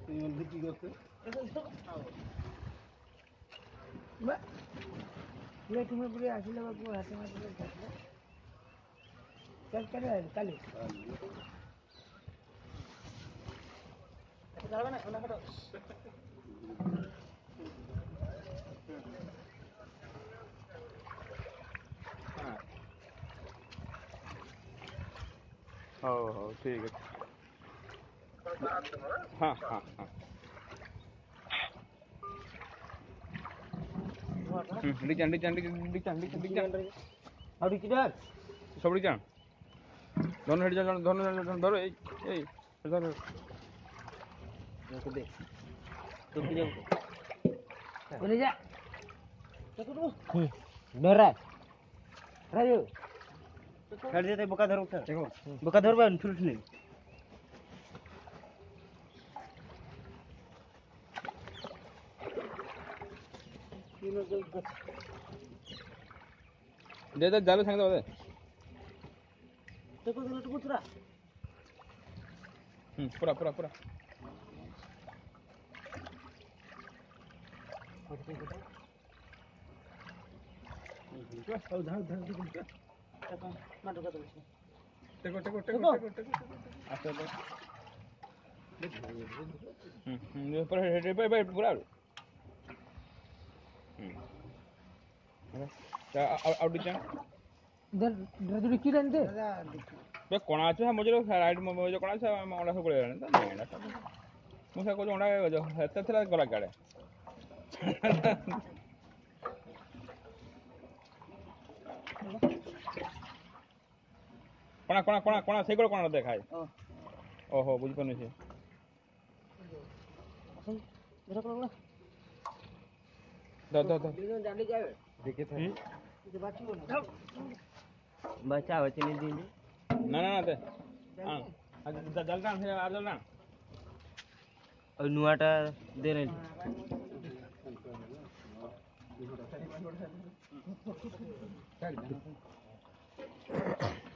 बिकी करते ये तुम्हें पूरे आशील बाबू हाथ में पूरे जाते चल करे काली चलावा ना उन्हें करो हो ठीक है हाँ हाँ हाँ design design design design design और किधर सब डिजाइन दोनों हेड जान दोनों धरो ए धरो को दे तो की जाओ बोले जा डरा राजू कर देते बुका धरो देखो बुका धरो बन फुल नहीं दे दे जाले संग दे देखो देखो तो पूरा पूरा पूरा पूरा टेको टेको टेको टेको अच्छा ये पर हेड पे पूरा आउट डिजाइन डर की रहते बे कोना আছে मुझे राइट मुझे कोना আছে मैं ओडा सब करे ना मैं मुझे को ओडा जो हेते थला गला गाड़े कोना कोना कोना कोना से कोना देखाय ओहो बुझ पने से दा डाली जावे देखे थे बच्चा बच्चे नहीं दी ना ना दे हां जलना है आ जलना और नुआटा दे रहे चल